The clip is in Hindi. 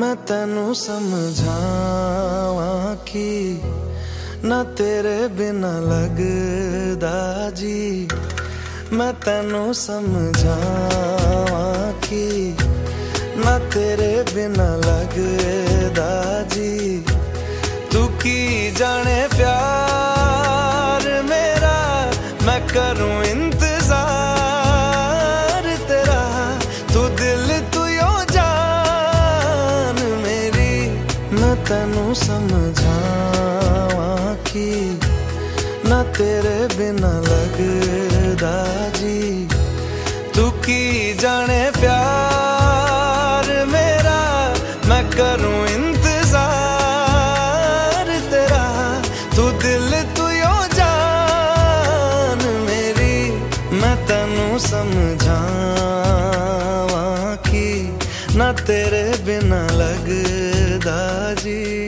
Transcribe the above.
मैं तेनू समझावां कि ना तेरे बिना लगदा जी। मैं तेनू समझावां कि ना तेरे बिना लगदा जी। तू की जाने प्यार मेरा, मैं करूं इंतजार तेरा। तू दिल तू यो जान मेरी। मैं तेनू समझावां कि ना तेरे बिना लगदा जी। तू की जाने प्यार मेरा, मैं करूं इंतजार तेरा। तू दिल तू यो जान मेरी। मैं तेनू समझावां कि ना तेरे बिना लगदा जी।